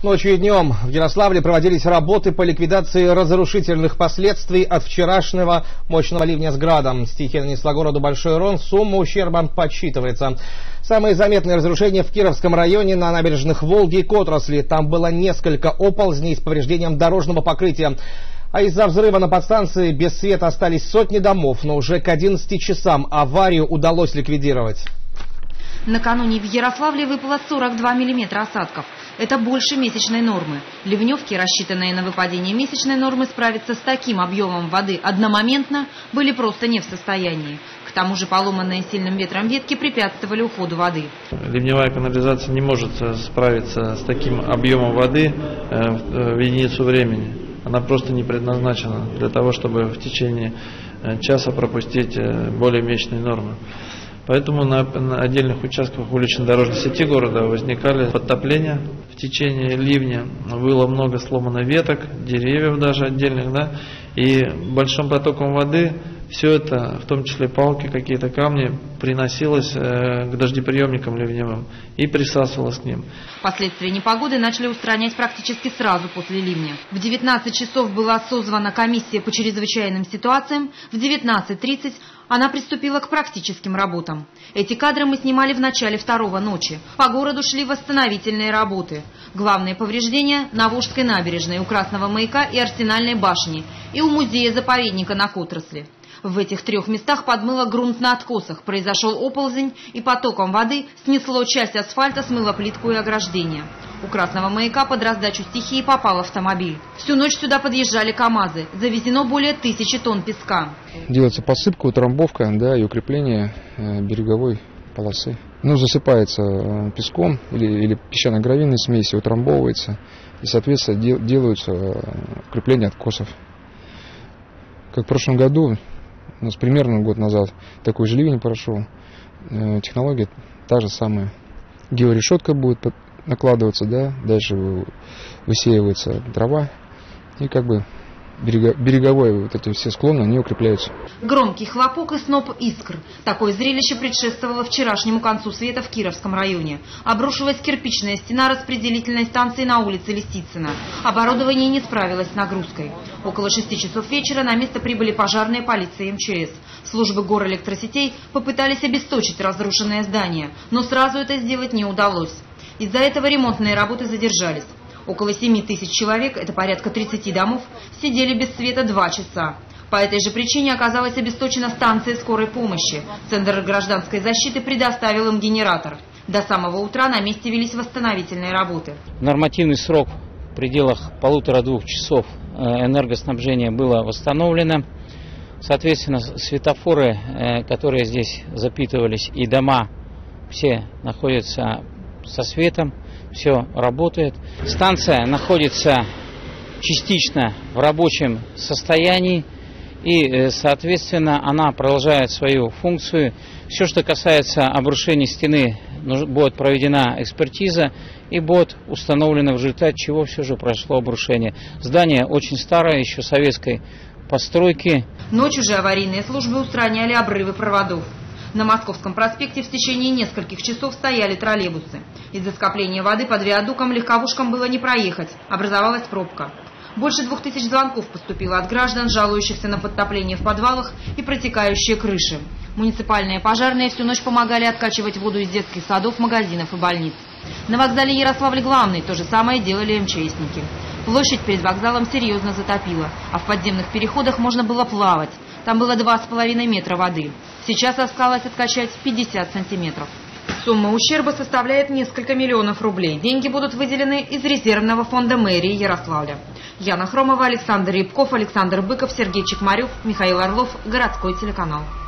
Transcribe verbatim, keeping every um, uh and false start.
Ночью и днем в Ярославле проводились работы по ликвидации разрушительных последствий от вчерашнего мощного ливня с градом. Стихия нанесла городу большой урон, сумма ущерба подсчитывается. Самые заметные разрушения в Кировском районе на набережных Волги и Котросли. Там было несколько оползней с повреждением дорожного покрытия. А из-за взрыва на подстанции без света остались сотни домов, но уже к одиннадцати часам аварию удалось ликвидировать. Накануне в Ярославле выпало сорок два миллиметра осадков. Это больше месячной нормы. Ливневки, рассчитанные на выпадение месячной нормы, справиться с таким объемом воды одномоментно были просто не в состоянии. К тому же поломанные сильным ветром ветки препятствовали уходу воды. Ливневая канализация не может справиться с таким объемом воды в единицу времени. Она просто не предназначена для того, чтобы в течение часа пропустить более месячные нормы. Поэтому на, на отдельных участках улично-дорожной сети города возникали подтопления в течение ливня. Было много сломано веток, деревьев даже отдельных, да, и большим потоком воды все это, в том числе палки, какие-то камни, приносилось э, к дождеприемникам ливневым и присасывалось к ним. Последствия непогоды начали устранять практически сразу после ливня. В девятнадцать часов была созвана комиссия по чрезвычайным ситуациям, в девятнадцать тридцать она приступила к практическим работам. Эти кадры мы снимали в начале второго ночи. По городу шли восстановительные работы. Главные повреждения на Волжской набережной, у Красного маяка и Арсенальной башни, и у музея-заповедника на Котросли. В этих трех местах подмыло грунт на откосах, произошел оползень, и потоком воды снесло часть асфальта, смыло плитку и ограждение. У Красного маяка под раздачу стихии попал автомобиль. Всю ночь сюда подъезжали КАМАЗы. Завезено более тысячи тонн песка. Делается посыпка, утрамбовка, да, и укрепление э, береговой полосы. Ну, засыпается э, песком или, или песчано-гравийной смесью, утрамбовывается. И, соответственно, дел, делаются э, укрепления откосов. Как в прошлом году, у нас примерно год назад такой же ливень прошел. Э, технология та же самая. Георешетка будет накладываться, да, дальше высеивается трава, и как бы берега, береговые вот эти все склоны, они укрепляются. Громкий хлопок и сноп искр. Такое зрелище предшествовало вчерашнему концу света в Кировском районе. Обрушилась кирпичная стена распределительной станции на улице Лисицына. Оборудование не справилось с нагрузкой. Около шести часов вечера на место прибыли пожарные, полиция и МЧС. Службы горэлектросетей попытались обесточить разрушенное здание, но сразу это сделать не удалось. Из-за этого ремонтные работы задержались. Около семи тысяч человек, это порядка тридцати домов, сидели без света два часа. По этой же причине оказалась обесточена станция скорой помощи. Центр гражданской защиты предоставил им генератор. До самого утра на месте велись восстановительные работы. Нормативный срок в пределах полутора-двух часов энергоснабжения было восстановлено. Соответственно, светофоры, которые здесь запитывались, и дома, все находятся со светом, все работает. Станция находится частично в рабочем состоянии, и, соответственно, она продолжает свою функцию. Все, что касается обрушения стены, будет проведена экспертиза и будет установлено, в результате чего все же прошло обрушение. Здание очень старое, еще советской постройки. Ночью же аварийные службы устраняли обрывы проводов. На Московском проспекте в течение нескольких часов стояли троллейбусы. Из-за скопления воды под виадуком легковушкам было не проехать, образовалась пробка. Больше двух тысяч звонков поступило от граждан, жалующихся на подтопление в подвалах и протекающие крыши. Муниципальные пожарные всю ночь помогали откачивать воду из детских садов, магазинов и больниц. На вокзале Ярославль-Главный то же самое делали МЧСники. Площадь перед вокзалом серьезно затопила, а в подземных переходах можно было плавать. Там было два с половиной метра воды. Сейчас осталось откачать пятьдесят сантиметров. Сумма ущерба составляет несколько миллионов рублей. Деньги будут выделены из резервного фонда мэрии Ярославля. Яна Хромова, Александр Рябков, Александр Быков, Сергей Чекмарев, Михаил Орлов. Городской телеканал.